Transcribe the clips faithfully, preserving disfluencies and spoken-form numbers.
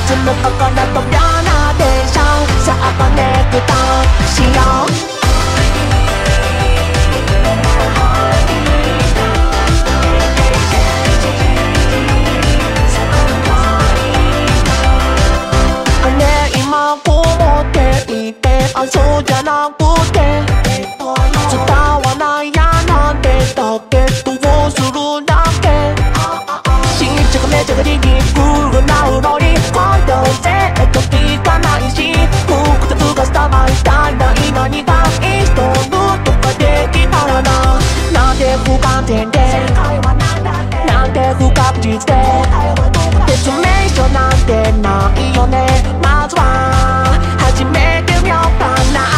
弾む心と妙なテンション、さあコネクトしよう。あ、そうじゃなくて伝わないやなんてだけどうするだけ新着めちゃくちにクールなうろり今度ぜっと聞かないし複雑が伝わりたいない何がインストールとかできたらな。なんで不完全でなんで不確実で説明書なんてないよね。まずは始めてみようかな。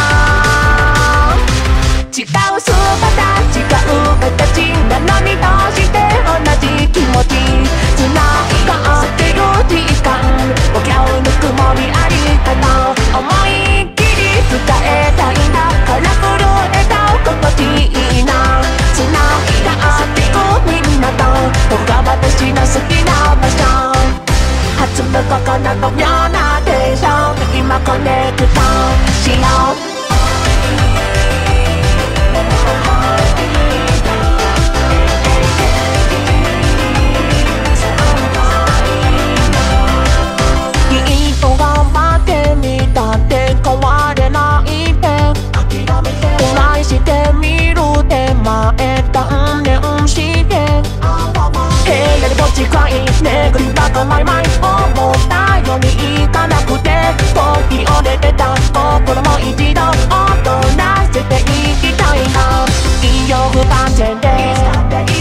違う姿違う形なのにどうして同じ気持ち繋がってる時間おぎゃうぬくもりありかな。思いっきり伝えたいんだから震えた心地いいな。繋がってくみんなとここが私の好きな場所。弾む心の妙なテンション今コネクトしよう。いいと頑張ってみたって変われないってトライしてみるって前断念して部屋でぼっちかい巡りばかマイマイ思ったようにいかなくてポキ折れてた心も一度踊らせていきたいな。いいよ不完全で